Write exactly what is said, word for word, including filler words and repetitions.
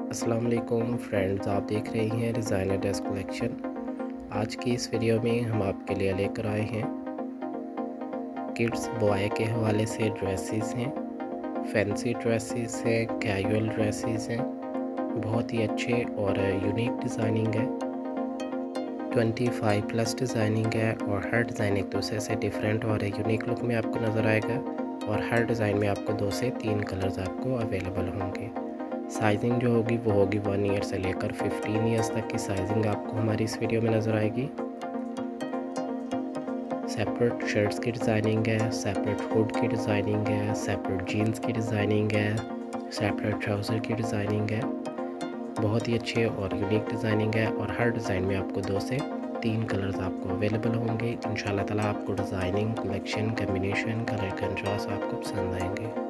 अस्सलाम वालेकुम फ्रेंड्स, आप देख रहे हैं डिज़ाइनर ड्रेस कलेक्शन। आज की इस वीडियो में हम आपके लिए लेकर आए हैं किड्स बॉय के हवाले से ड्रेसेस हैं, फैंसी ड्रेसेस हैं, कैजुअल ड्रेसेस हैं। बहुत ही अच्छे और यूनिक डिज़ाइनिंग है। पच्चीस प्लस डिज़ाइनिंग है और हर डिज़ाइन एक दूसरे से डिफरेंट और यूनिक लुक में आपको नज़र आएगा और हर डिज़ाइन में आपको दो से तीन कलर्स आपको अवेलेबल होंगे। साइजिंग जो होगी वो होगी वन ईयर से लेकर फिफ्टीन ईयर्स तक की साइजिंग आपको हमारी इस वीडियो में नज़र आएगी। सेपरेट शर्ट्स की डिज़ाइनिंग है, सेपरेट हुड की डिज़ाइनिंग है, सेपरेट जीन्स की डिज़ाइनिंग है, सेपरेट ट्राउज़र की डिज़ाइनिंग है। बहुत ही अच्छे और यूनिक डिज़ाइनिंग है और हर डिज़ाइन में आपको दो से तीन कलर्स आपको अवेलेबल होंगे। इंशाल्लाह ताला आपको designing, collection, combination, colour contrast आपको पसंद आएंगे।